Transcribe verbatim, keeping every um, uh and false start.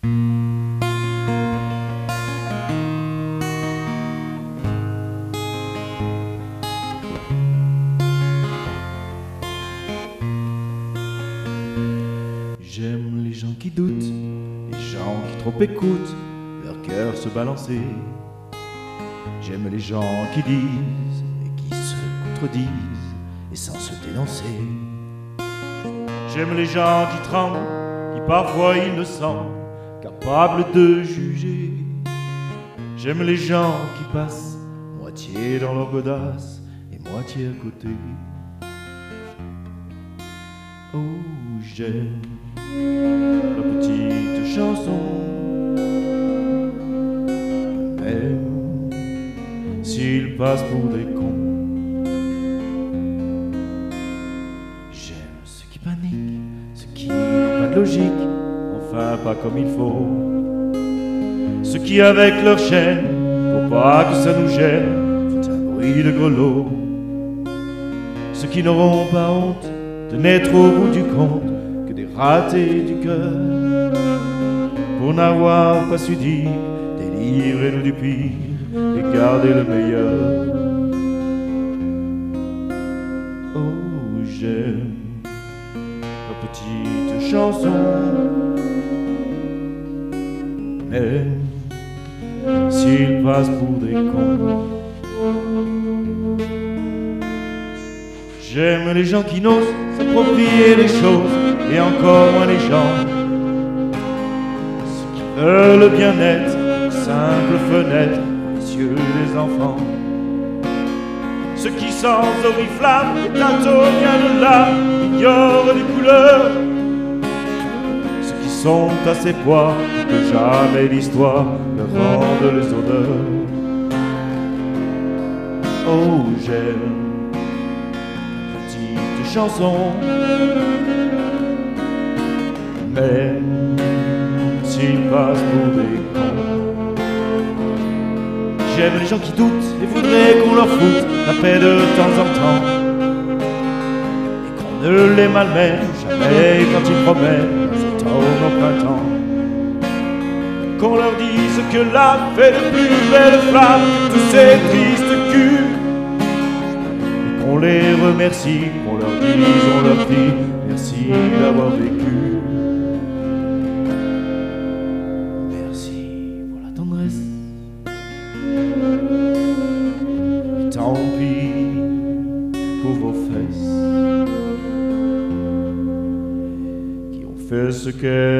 J'aime les gens qui doutent, les gens qui trop écoutent leur cœur se balancer. J'aime les gens qui disent et qui se contredisent et sans se dénoncer. J'aime les gens qui tremblent, qui parfois ils ne semblent capables de juger. J'aime les gens qui passent moitié dans leur godasse et moitié à côté. Oh, j'aime la petite chanson, même s'ils passent pour des cons. J'aime ceux qui paniquent, ceux qui n'ont pas de logique, enfin pas comme il faut. Ceux qui avec leur chaîne, pour pas que ça nous gêne, font un bruit de grelot. Ceux qui n'auront pas honte de n'être au bout du compte que des ratés du cœur, pour n'avoir pas su dire délivrez-nous du pire et gardez le meilleur. Oh, j'aime la petite chanson, même s'ils passent pour des cons. J'aime les gens qui n'osent s'approprier les choses, et encore moins les gens ceux qui veulent le bien-être, simple fenêtre dans les yeux des enfants. Ceux qui sans oriflamme et tantôt bien de là ignorent les couleurs. Ceux qui sont assez poids que jamais l'histoire ne rende les odeurs. Oh, j'aime chanson, même s'ils passent pour des cons. J'aime les gens qui doutent et voudraient qu'on leur foute la paix de temps en temps, et qu'on ne les malmène jamais quand ils promènent aux automnes au printemps. Qu'on leur dise que l'âme fait de plus belles flammes que tous ces tristes culs. On les remercie, on leur dise, on leur dit merci d'avoir vécu. Merci pour la tendresse. Et tant pis pour vos fesses qui ont fait ce qu'elles